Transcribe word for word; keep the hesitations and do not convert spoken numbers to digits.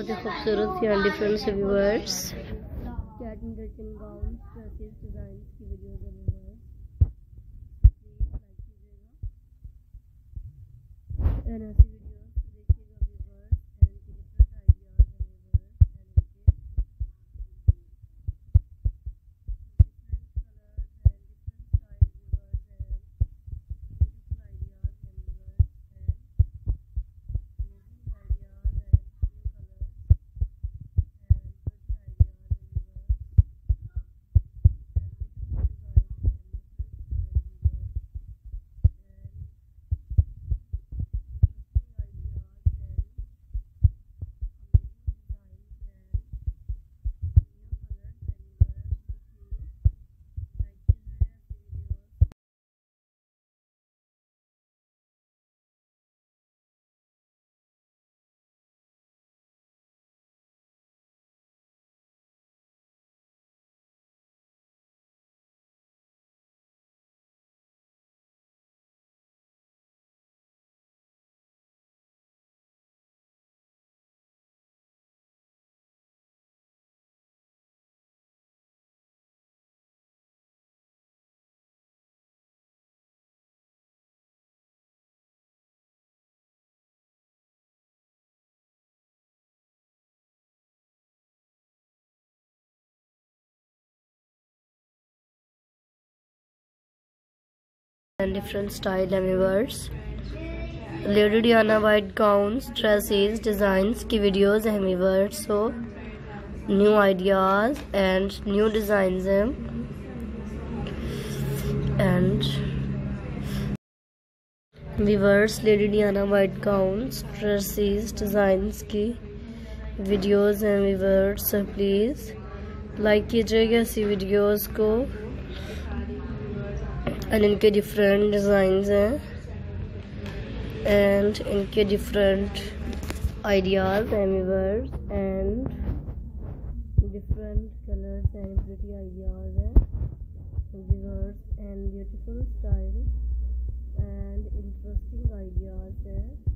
बहुत ही खूबसूरत यहाँ डिफरेंट से viewers Kate Middleton gown dresses design की वीडियोस है व्यूअर्स, प्लीज लाइक कीजिएगा एंड ऐसी वीडियोस देखिएगा व्यूअर्स एंड इनके डिफरेंट आइडियाज है व्यूअर्स एंड इनके and different style and viewers lady Diana white gowns dresses designs की वीडियोस हैं viewers. So new ideas and new designs हैं and viewers lady Diana white gowns dresses designs की videos हैं viewers. So please like कीजिएगा ऐसी videos को and इनके different designs हैं एंड इनके डिफरेंट आइडियाज़ हैं viewers and different colours and pretty ideas हैं viewers and beautiful style and interesting ideas हैं।